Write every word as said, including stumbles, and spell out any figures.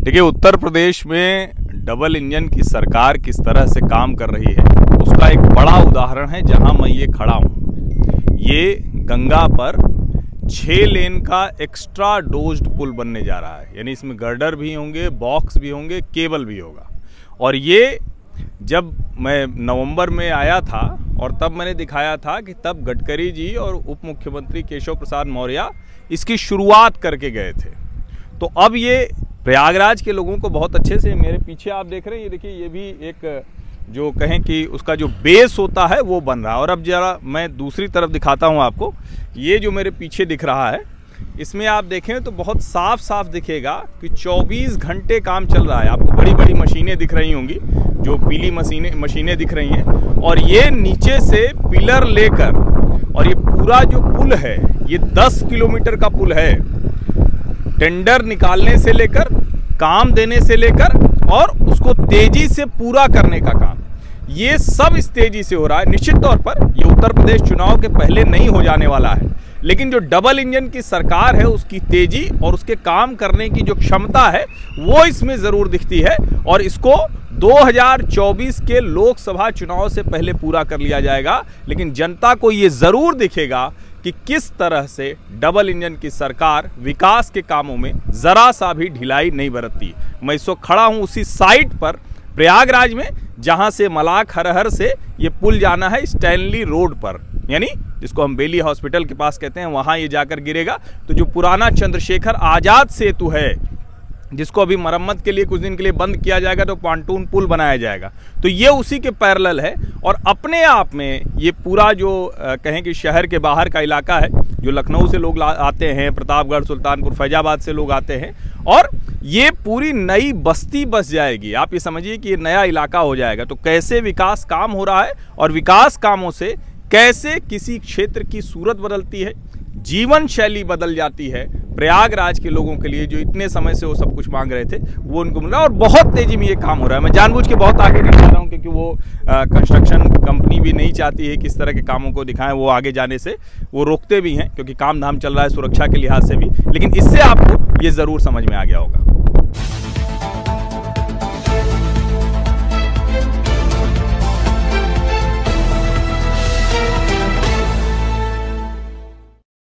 देखिए, उत्तर प्रदेश में double engine की सरकार किस तरह से काम कर रही है उसका एक बड़ा उदाहरण है जहां मैं ये खड़ा हूं। ये गंगा पर छः लेन का एक्स्ट्रा डोज्ड पुल बनने जा रहा है, यानी इसमें गर्डर भी होंगे, बॉक्स भी होंगे, केबल भी होगा। और ये जब मैं नवंबर में आया था और तब मैंने दिखाया था कि तब गडकरी जी और उप मुख्यमंत्री केशव प्रसाद मौर्य इसकी शुरुआत करके गए थे। तो अब ये प्रयागराज के लोगों को बहुत अच्छे से, मेरे पीछे आप देख रहे हैं, ये देखिए, ये भी एक जो कहें कि उसका जो बेस होता है वो बन रहा है। और अब जरा मैं दूसरी तरफ दिखाता हूँ आपको। ये जो मेरे पीछे दिख रहा है, इसमें आप देखें तो बहुत साफ साफ दिखेगा कि चौबीस घंटे काम चल रहा है। आपको बड़ी बड़ी मशीनें दिख रही होंगी, जो पीली मशीनें मशीनें दिख रही हैं। और ये नीचे से पिलर लेकर, और ये पूरा जो पुल है ये दस किलोमीटर का पुल है। टेंडर निकालने से लेकर, काम देने से लेकर और उसको तेजी से पूरा करने का काम, ये सब इस तेजी से हो रहा है। निश्चित तौर पर ये उत्तर प्रदेश चुनाव के पहले नहीं हो जाने वाला है, लेकिन जो डबल इंजन की सरकार है उसकी तेजी और उसके काम करने की जो क्षमता है वो इसमें ज़रूर दिखती है। और इसको दो हज़ार चौबीस के लोकसभा चुनाव से पहले पूरा कर लिया जाएगा। लेकिन जनता को ये ज़रूर दिखेगा कि किस तरह से डबल इंजन की सरकार विकास के कामों में ज़रा सा भी ढिलाई नहीं बरतती। मैं इस वक्त खड़ा हूँ उसी साइट पर प्रयागराज में, जहाँ से मलाख हरहर से ये पुल जाना है स्टैनली रोड पर, यानी जिसको हम बेली हॉस्पिटल के पास कहते हैं, वहाँ ये जाकर गिरेगा। तो जो पुराना चंद्रशेखर आज़ाद सेतु है, जिसको अभी मरम्मत के लिए कुछ दिन के लिए बंद किया जाएगा, तो पॉन्टून पुल बनाया जाएगा। तो ये उसी के पैरेलल है। और अपने आप में ये पूरा जो कहें कि शहर के बाहर का इलाका है, जो लखनऊ से लोग आते हैं, प्रतापगढ़, सुल्तानपुर, फैजाबाद से लोग आते हैं, और ये पूरी नई बस्ती बस जाएगी। आप ये समझिए कि ये नया इलाका हो जाएगा। तो कैसे विकास काम हो रहा है और विकास कामों से कैसे किसी क्षेत्र की सूरत बदलती है, जीवन शैली बदल जाती है। प्रयागराज के लोगों के लिए जो इतने समय से वो सब कुछ मांग रहे थे वो उनको मिल रहा है। और बहुत तेजी में ये काम हो रहा है। मैं जानबूझ के बहुत आगे नहीं जा रहा हूँ, क्योंकि वो कंस्ट्रक्शन कंपनी भी नहीं चाहती है कि इस तरह के कामों को दिखाएं। वो आगे जाने से वो रोकते भी हैं, क्योंकि काम धाम चल रहा है सुरक्षा के लिहाज से भी। लेकिन इससे आपको ये ज़रूर समझ में आ गया होगा।